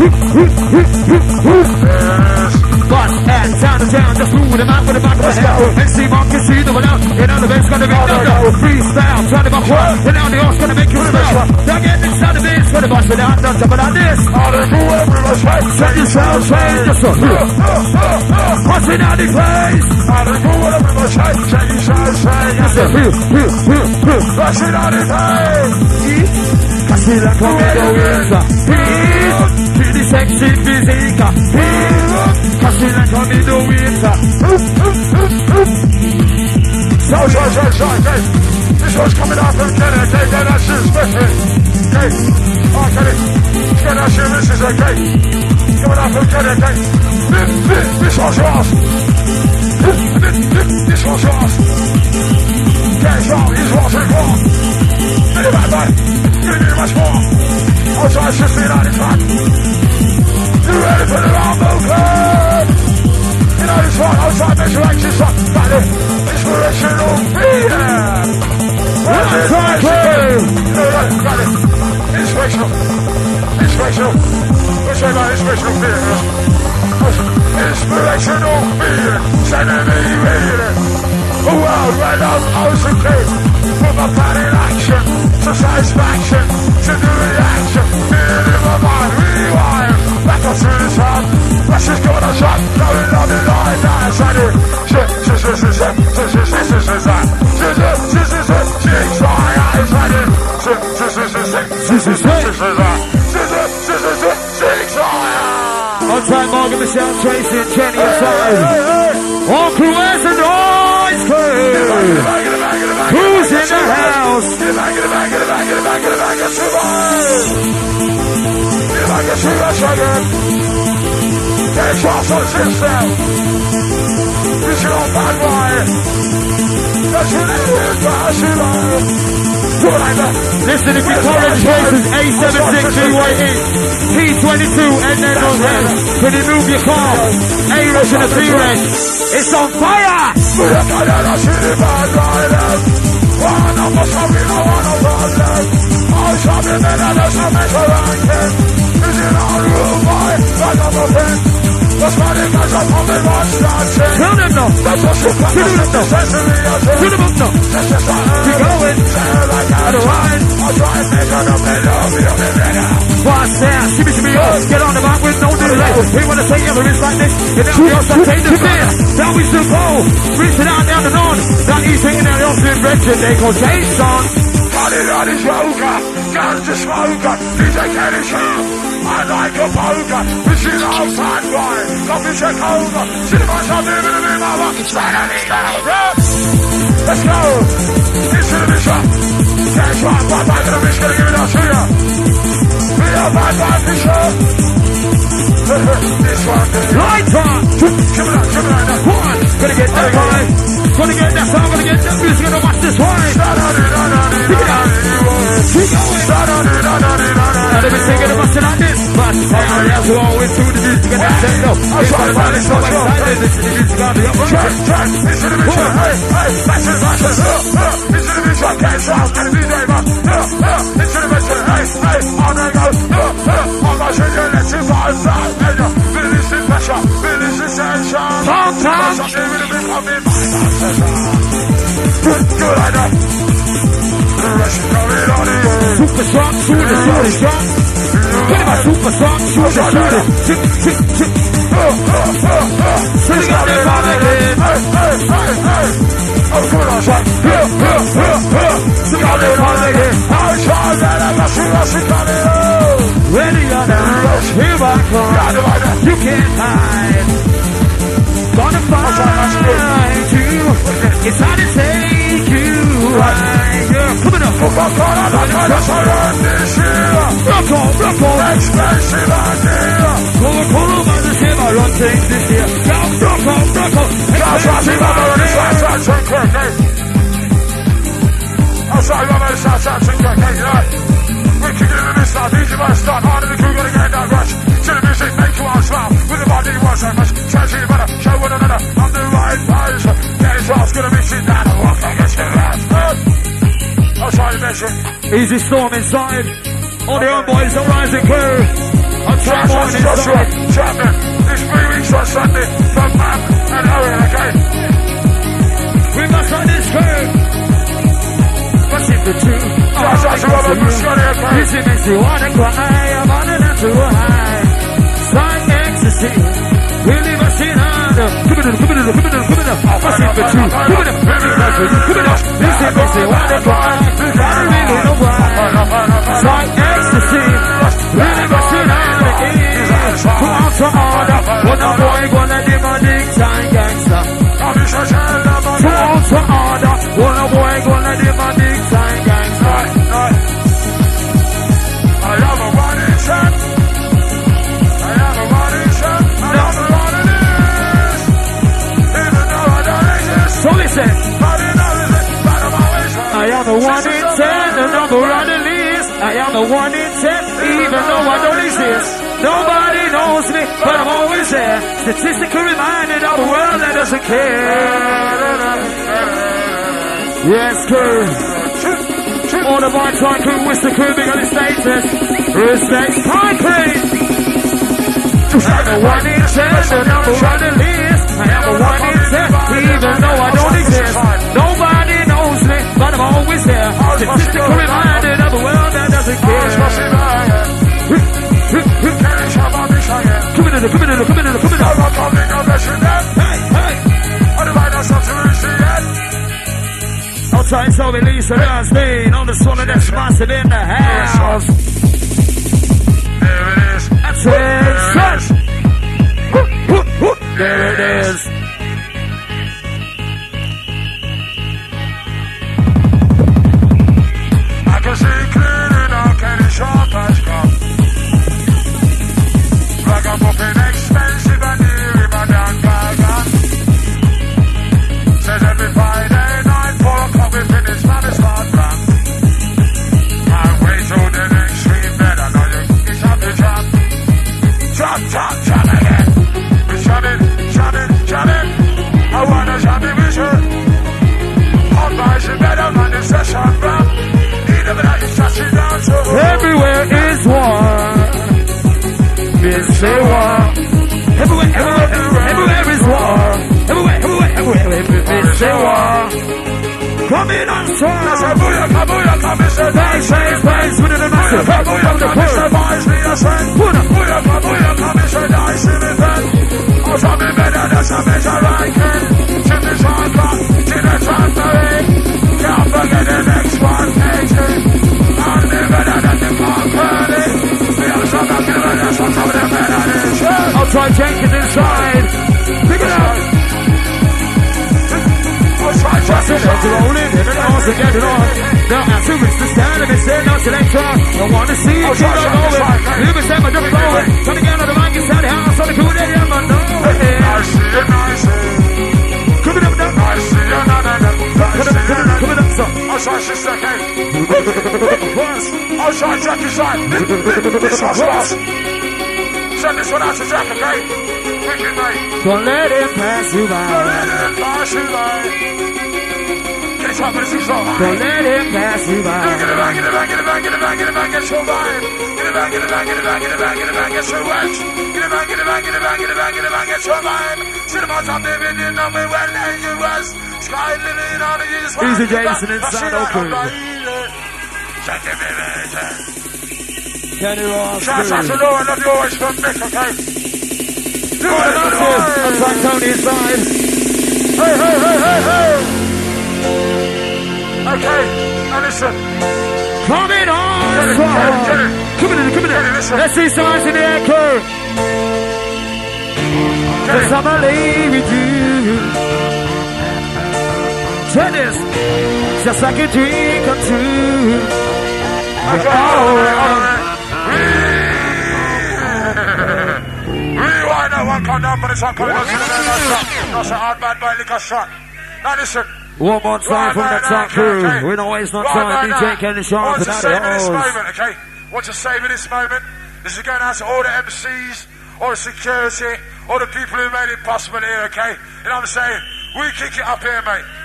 One and down to town, just move them out with the back of the head. And see Mark can see the one out. You know the bass gonna be done. Freestyle, try to buck one. And now the horse gonna make you smile. Now get inside the bass for the bus with the hand on top of this. All the new everyone's right. Set yourself straight, just so. What's in out the place? All the new everyone's right. Set yourself straight, just so. What's in out the place? Casi la comienza. Pretty sexy physique. Casi la comienza. So, okay. This one's coming up from Kenny, okay, that shit's special. Okay, okay, get that shit, this is okay. Coming up from Kenny, okay. This one's yours. This one's yours. Okay, so, he's watching more. Anyway, mate, give me much more. I'll try to just be out in front. You ready for the Rambo Club? You know this one, I'll try to measure actions up. Got it. Inspirational fear. Got it. Inspirational. What's that about inspirational fear? Inspirational fear. Sending me reading. A world where love owes a kid. From a plan in action to satisfaction to the reaction. Feel in my mind, rewind. Back up to the sun. That's just got a shot. Going on the line. That's on time, Morgan, Michelle, Tracy, and Jenny inside. All crew has a noise crew. Who's in the house? Get your system. This is all bad boy. That's what it is. Listen, if you current choices A76BYE, T22, and then on head. Can you move your car? A-Rush and a T-Rex. It's on fire! Tell them no. Keep going. Fast down, shimmy off. Get on the back with no delay. We want to say everything's like this. You know we also take the fear. Now we still go. Reaching out down the north. That he's taking out the opposite direction. They call Jason. Got it on his roker. Guns to smoker. DJ Kenny Show. I like a poker, this is outside boy. Coffee check over. See the boys out there with a bit of my straight on it down. Let's go. Into the mission. Can't try and fight back to the mission. Gonna give it out to you. Be a bad mission. This one. Light on. Give it out now. Come on. Gonna get that guy. Gonna get that song. Gonna get that music. Gonna watch this one. Pick it up. Keep going. Now they've been singing about like this. But as we always do the music and that's it. It's all about it, so excited. This is the music on the upper track. This is the mission. Hey, that's it. This is the mission. Can't shout. And the DJ man. This is the mission. Hey, on they go. On my shit, let's see what I'm saying. Feel this in pressure. Feel this in tension. Sometimes I'm living a bit of me. Good like that. Super strong, shooter strong. Get him a super strong, shooter. Sitting on the ball again. Oh, good on shot. Sitting on the ball again. I'm trying that I'm rushing coming on. Ready on the rush, here I come. You can't hide. Gonna find you. It's hard to take you right. Coming up. Rock on. Expensive idea. Coca-Cola by the ship. I run things this year. Rock on. Expensive idea. I'm sorry, I'm at South we can give it this time. DJ must start. Hard in the crew, gotta get that rush. To the music, make you all smile. With the body, was so much. Try to better. Show one another. I'm the right place. Get his ass, gonna mix it down. I walk like it's your ass. I'll try to measure. Easy storm inside. All the own boys, the rising crew. time morning side. Champion, this 3 weeks on Sunday from Mam and Owen, okay? We must on this curve. What's in the truth? Easy makes you wanna cry. I'm on an to high. Sign ecstasy. Really must in on. Come in. What's in the truth? Come in. Easy makes you wanna cry. I don't really know why. Sign ecstasy. Really must in on. Come on to order. What a boy gonna demanding time gangster. Come on to order. What a boy gonna demanding time gangster. I am a running shot. I am a running shot. I am a running list. Even though I don't exist. So listen. I am the 1 in 10, the number on the list. I am the 1 in 10, even though I don't exist. Nobody knows me, but I'm always there. Statistically reminded of a world that doesn't care. Yes, crew. All the bike time crew, Worcester crew, big on the status. Respect concrete. I am the 1 in 10, the number on the list. I am the 1 in 10, even though I don't exist. Nobody knows me, but I'm always there. Statistically reminded of a world that doesn't care. Come in. Outside, so release the last thing on the swallow that's massive in the house. There it is. Attention. There it is. I can see clearly now, can it sharp as come? Ragamuffin expensive and near my down gaga. Says every Friday night, 4 o'clock we finish, man, it's hard run. Can't wait till the next week, bed, I know you, it's happy jump. Jump again. We shut it. I wanna shut it with you. Hot guys, you better man, it's session run. Either that you shut it down to. Everywhere is war. It's a war. Everywhere is war. Everywhere is a war. Coming on strong. That's a booyaka, Mr. Dice with the massive. Booyaka, Mr. Dice, me a friend. Booyaka, Mr. Dice, me a friend. Oh, something better, that's a measure I can. To the chamber, to the chamber. Can't forget the next one, KG. I'm the better than the company. We are some of the better, some of the better. Outside Jenkins inside. Pick it up. Just a to roll it, and also get it on. Now answer is the stand and it's no selector. I want to see you keep on going. Leave it time, I don't know it. Trying to get out of the mic inside the house on the cool day, I'm on I see it, I see. Coming up now. I see it, coming up, son. I'll try this second. I'll try Jackie side. This one's lost. Send this one out to Jack, okay? Wicked, mate. Don't let it pass you by. Don't let it pass you by. Get it up, but it's so high. Don't let it pass you by. Get it back, get it back, get it back, get it back, get it back, get so high. Get it back, get it back, get it back, get it back, get it back, get so wet. Get it back, get it back, get it back, get it back, get it back, get so high. See the most of the video, know me well, and you was. Sky living on the years. Easy Jason inside Oakland. Check it, baby. Kenny Ross. Shout out to Laura, love you always from Nick, okay? Outside Tony inside. Hey. Okay, now listen. Coming on! Get it. Come in. Listen. Let's see some eyes in the echo. Cause I'ma lay with you. Tennis, just like a dream come true. Rewind that one, come down for this one, coming up to the next. That's a hard man by liquor shot. Now listen. One more time from the top crew. We don't waste no time. DJ Kenny Sean for that. Okay? Want to savor this moment? This is going out to all the MCs, all the security, all the people who made it possible here, okay? You know what I'm saying? We kick it up here, mate.